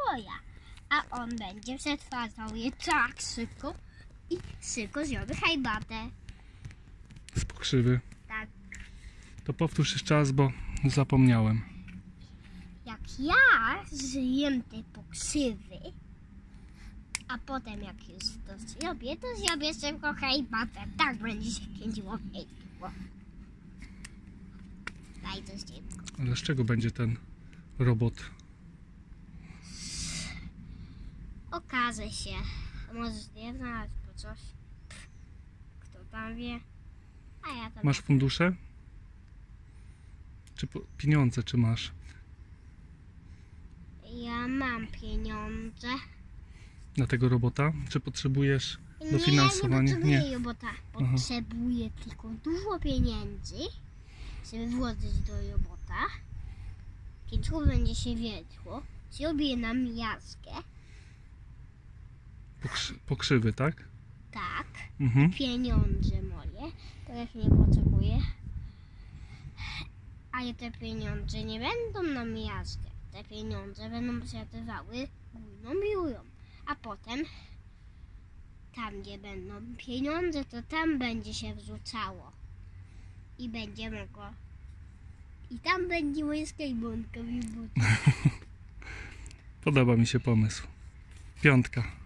twoja. A on będzie przetwarzał je tak szybko i szybko zrobi herbatę. Z pokrzywy. Tak. To powtórz jeszcze raz, bo zapomniałem. Jak ja zjem te pokrzywy, a potem jak już to zrobię szybko herbatę. Tak będzie się kręciło hejtło. Daj to szybko. Ale z czego będzie ten robot? Okaże się. A możesz nie znać po coś. Kto tam wie? A ja tam... Masz fundusze? Czy pieniądze, czy masz? Ja mam pieniądze. Na tego robota? Czy potrzebujesz dofinansowania? Nie potrzebuję robota. Potrzebuję tylko dużo pieniędzy, żeby włożyć do robota. Kiedy to będzie się wiedło, zrobię nam miazgę. Pokrzywy, tak? Tak. Mhm. Pieniądze moje, to jak nie potrzebuję. Ale te pieniądze nie będą na miazgę. Te pieniądze będą przelatywały główną biurą. A potem, tam gdzie będą pieniądze, to tam będzie się wrzucało. I będzie mogło. I tam będzie moja skarbonka. Podoba mi się pomysł. 5.